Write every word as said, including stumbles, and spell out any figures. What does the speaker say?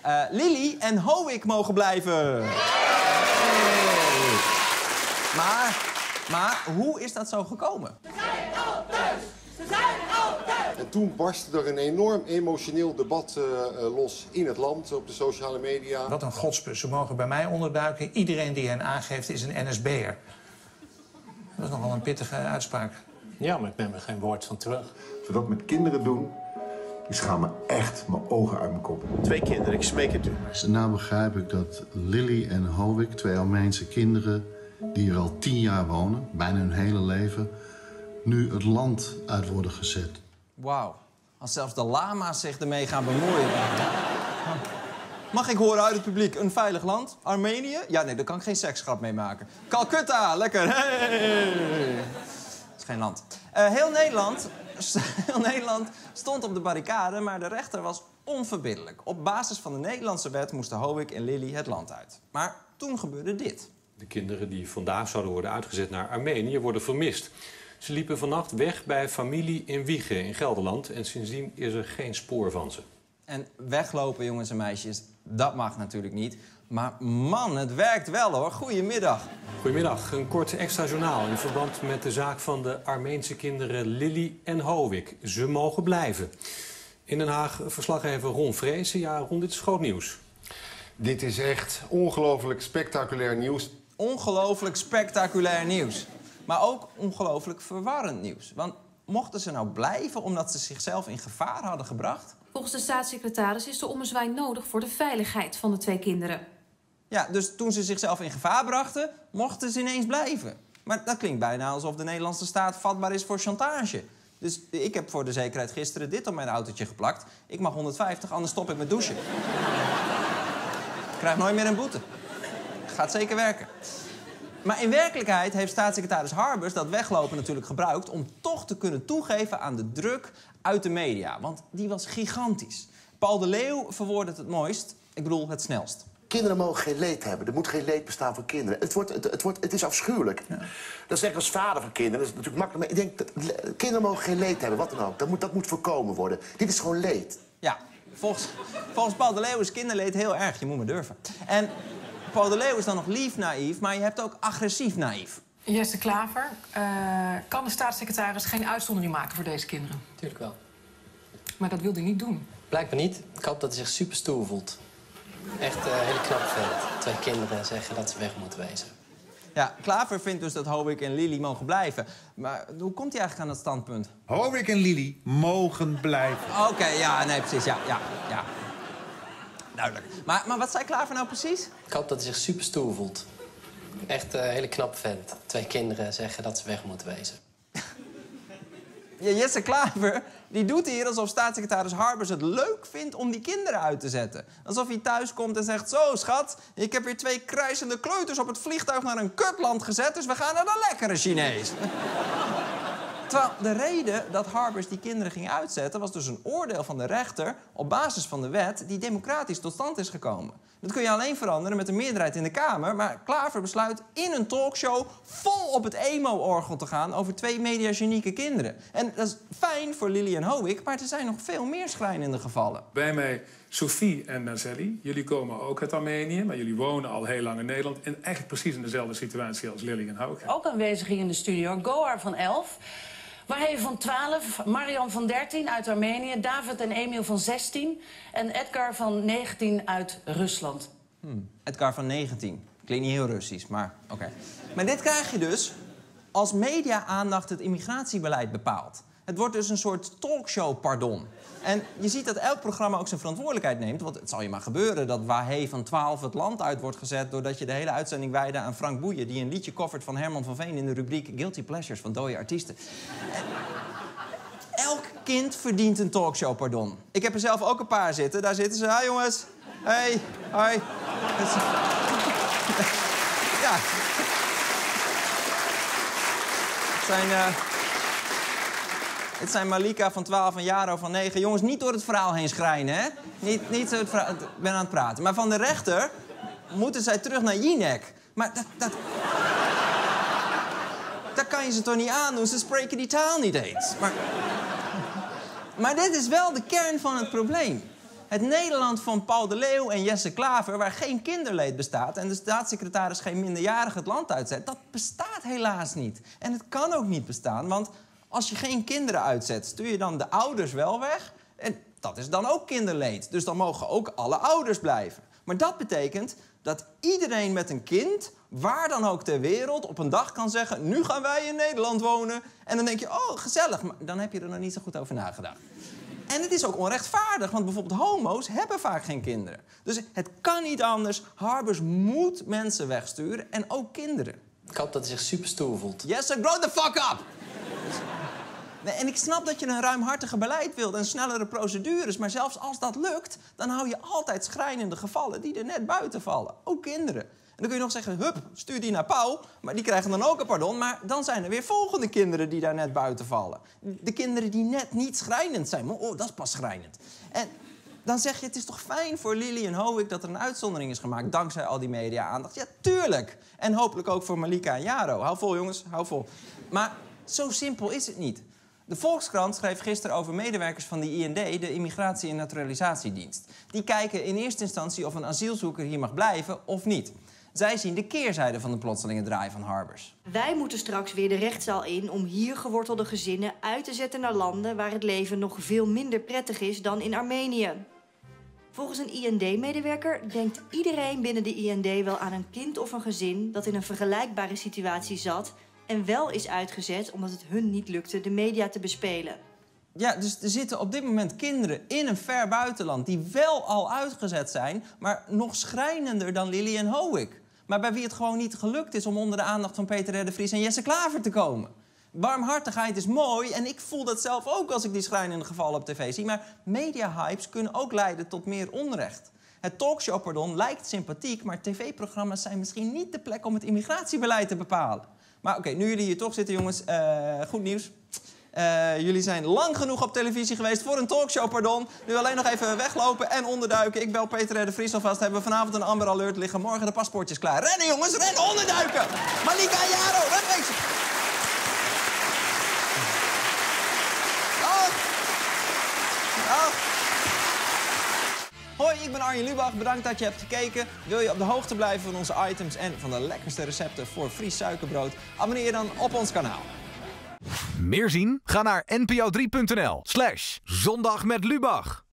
Uh, Lily en Howick mogen blijven. Hey. Maar, maar hoe is dat zo gekomen? Ze zijn al thuis! Ze zijn al thuis! En toen barstte er een enorm emotioneel debat uh, los in het land, op de sociale media. Wat een godspus. Ze mogen bij mij onderduiken. Iedereen die hen aangeeft is een N S B'er. Dat is nogal een pittige uitspraak. Ja, maar ik neem er geen woord van terug. Als we dat met kinderen doen, ik schaam me echt mijn ogen uit mijn kop. Twee kinderen, ik smeek het u. Nou begrijp ik dat Lily en Howick, twee Armeense kinderen die er al tien jaar wonen, bijna hun hele leven, nu het land uit worden gezet. Wauw, als zelfs de lama's zich ermee gaan bemoeien. Mag ik horen uit het publiek, een veilig land? Armenië? Ja, nee, daar kan ik geen seksgrap mee maken. Calcutta, lekker. Hey. Dat is geen land. Uh, heel, Nederland, heel Nederland stond op de barricade, maar de rechter was onverbiddelijk. Op basis van de Nederlandse wet moesten Howick en Lily het land uit. Maar toen gebeurde dit. De kinderen die vandaag zouden worden uitgezet naar Armenië worden vermist. Ze liepen vannacht weg bij familie in Wijchen in Gelderland en sindsdien is er geen spoor van ze. En weglopen, jongens en meisjes, dat mag natuurlijk niet. Maar man, het werkt wel hoor. Goedemiddag. Goedemiddag. Een kort extra journaal in verband met de zaak van de Armeense kinderen Lily en Howick. Ze mogen blijven. In Den Haag verslaggever Ron Vreesen. Ja, Ron, dit is groot nieuws. Dit is echt ongelooflijk spectaculair nieuws. Ongelooflijk spectaculair nieuws. Maar ook ongelooflijk verwarrend nieuws. Want mochten ze nou blijven omdat ze zichzelf in gevaar hadden gebracht? Volgens de staatssecretaris is de ommezwaai nodig voor de veiligheid van de twee kinderen. Ja, dus toen ze zichzelf in gevaar brachten, mochten ze ineens blijven. Maar dat klinkt bijna alsof de Nederlandse staat vatbaar is voor chantage. Dus ik heb voor de zekerheid gisteren dit op mijn autootje geplakt. Ik mag honderdvijftig, anders stop ik met douchen. Ik krijg nooit meer een boete. Gaat zeker werken. Maar in werkelijkheid heeft staatssecretaris Harbers dat weglopen natuurlijk gebruikt om toch te kunnen toegeven aan de druk uit de media. Want die was gigantisch. Paul de Leeuw verwoordde het het mooist. Ik bedoel, het snelst. Kinderen mogen geen leed hebben. Er moet geen leed bestaan voor kinderen. Het, wordt, het, het, wordt, het is afschuwelijk. Ja. Dat zeg ik als vader van kinderen. Dat is natuurlijk makkelijk. Maar ik denk, dat, kinderen mogen geen leed hebben, wat dan ook. Dat moet, dat moet voorkomen worden. Dit is gewoon leed. Ja, volgens, volgens Paul de Leeuw is kinderleed heel erg. Je moet maar durven. En Paul de Leeuw is dan nog lief naïef, maar je hebt ook agressief naïef. Jesse Klaver, uh, kan de staatssecretaris geen uitzondering maken voor deze kinderen? Tuurlijk wel. Maar dat wil hij niet doen. Blijkbaar niet. Ik hoop dat hij zich super stoer voelt. Echt een uh, hele knappe vent. Twee kinderen zeggen dat ze weg moeten wezen. Ja, Klaver vindt dus dat Howick en Lily mogen blijven. Maar hoe komt hij eigenlijk aan dat standpunt? Howick en Lily mogen blijven. Oké, okay, ja, nee, precies. Ja, ja, ja. Duidelijk. Maar, maar wat zei Klaver nou precies? Ik hoop dat hij zich super stoer voelt. Echt een uh, hele knappe vent. Twee kinderen zeggen dat ze weg moeten wezen. Ja, Jesse Klaver die doet hier alsof staatssecretaris Harbers het leuk vindt om die kinderen uit te zetten. Alsof hij thuis komt en zegt: zo, schat, ik heb weer twee krijsende kleuters op het vliegtuig naar een kutland gezet, dus we gaan naar de lekkere Chinees. Terwijl de reden dat Harbers die kinderen ging uitzetten was dus een oordeel van de rechter op basis van de wet die democratisch tot stand is gekomen. Dat kun je alleen veranderen met een meerderheid in de Kamer, maar Klaver besluit in een talkshow vol op het emo-orgel te gaan over twee mediagenieke kinderen. En dat is fijn voor Lily en Howick, maar er zijn nog veel meer schrijnende gevallen. Bij mij Sophie en Nazeli. Jullie komen ook uit Armenië, maar jullie wonen al heel lang in Nederland. En eigenlijk precies in dezelfde situatie als Lily en Howick. Ook aanwezig hier in de studio, Gohar van elf. Waarheen van twaalf, Marian van dertien uit Armenië, David en Emiel van zestien en Edgar van negentien uit Rusland. Hmm, Edgar van negentien. Klinkt niet heel Russisch, maar oké. Okay. Maar dit krijg je dus als media-aandacht het immigratiebeleid bepaalt. Het wordt dus een soort talkshow-pardon. En je ziet dat elk programma ook zijn verantwoordelijkheid neemt. Want het zal je maar gebeuren dat Wahé van twaalf het land uit wordt gezet doordat je de hele uitzending wijde aan Frank Boeien, die een liedje covert van Herman van Veen in de rubriek Guilty Pleasures van dode artiesten. En elk kind verdient een talkshow, pardon. Ik heb er zelf ook een paar zitten. Daar zitten ze. Hi jongens. Hey. Hoi. Ja. Het zijn... Uh... Het zijn Malika van twaalf en Jaro van negen. Jongens, niet door het verhaal heen schrijnen, hè? Niet, niet zo het verhaal... Ik ben aan het praten. Maar van de rechter moeten zij terug naar Jinek. Maar dat... dat... dat kan je ze toch niet aandoen? Ze spreken die taal niet eens. Maar... maar dit is wel de kern van het probleem. Het Nederland van Paul de Leeuw en Jesse Klaver, waar geen kinderleed bestaat en de staatssecretaris geen minderjarige het land uitzet, dat bestaat helaas niet. En het kan ook niet bestaan, want als je geen kinderen uitzet, stuur je dan de ouders wel weg. En dat is dan ook kinderleed. Dus dan mogen ook alle ouders blijven. Maar dat betekent dat iedereen met een kind, waar dan ook ter wereld, op een dag kan zeggen, nu gaan wij in Nederland wonen. En dan denk je, oh, gezellig. Maar dan heb je er nog niet zo goed over nagedacht. En het is ook onrechtvaardig, want bijvoorbeeld homo's hebben vaak geen kinderen. Dus het kan niet anders. Harbers moet mensen wegsturen en ook kinderen. Ik hoop dat hij zich super stoer voelt. Yes, sir, grow the fuck up! Nee, en ik snap dat je een ruimhartiger beleid wilt en snellere procedures. Maar zelfs als dat lukt, dan hou je altijd schrijnende gevallen die er net buiten vallen. Ook kinderen. En dan kun je nog zeggen, hup, stuur die naar Pauw. Maar die krijgen dan ook een pardon. Maar dan zijn er weer volgende kinderen die daar net buiten vallen. De kinderen die net niet schrijnend zijn. Maar oh, dat is pas schrijnend. En dan zeg je, het is toch fijn voor Lily en Howick dat er een uitzondering is gemaakt dankzij al die media-aandacht. Ja, tuurlijk. En hopelijk ook voor Malika en Jaro. Hou vol, jongens, hou vol. Maar zo simpel is het niet. De Volkskrant schreef gisteren over medewerkers van de I N D, de Immigratie- en Naturalisatiedienst. Die kijken in eerste instantie of een asielzoeker hier mag blijven of niet. Zij zien de keerzijde van de plotselinge draai van Harbers. Wij moeten straks weer de rechtszaal in om hier gewortelde gezinnen uit te zetten naar landen waar het leven nog veel minder prettig is dan in Armenië. Volgens een I N D-medewerker denkt iedereen binnen de I N D wel aan een kind of een gezin dat in een vergelijkbare situatie zat en wel is uitgezet omdat het hun niet lukte de media te bespelen. Ja, dus er zitten op dit moment kinderen in een ver buitenland die wel al uitgezet zijn, maar nog schrijnender dan Lily en Howick. Maar bij wie het gewoon niet gelukt is om onder de aandacht van Peter R. de Vries en Jesse Klaver te komen. Barmhartigheid is mooi en ik voel dat zelf ook als ik die schrijnende gevallen op tv zie. Maar media-hypes kunnen ook leiden tot meer onrecht. Het talkshow-pardon lijkt sympathiek, maar tv-programma's zijn misschien niet de plek om het immigratiebeleid te bepalen. Maar oké, okay, nu jullie hier toch zitten, jongens, uh, goed nieuws. Uh, jullie zijn lang genoeg op televisie geweest voor een talkshow, pardon. Nu alleen nog even weglopen en onderduiken. Ik bel Peter R. de Vries alvast. Hebben we vanavond een Amber Alert liggen. Morgen de paspoortjes klaar. Rennen, jongens, rennen, onderduiken! Malika en Jaro, wegwezen! Oh. Oh. Hoi, ik ben Arjen Lubach. Bedankt dat je hebt gekeken. Wil je op de hoogte blijven van onze items en van de lekkerste recepten voor Fries suikerbrood? Abonneer je dan op ons kanaal. Meer zien? Ga naar n p o drie punt n l slash zondag met Lubach.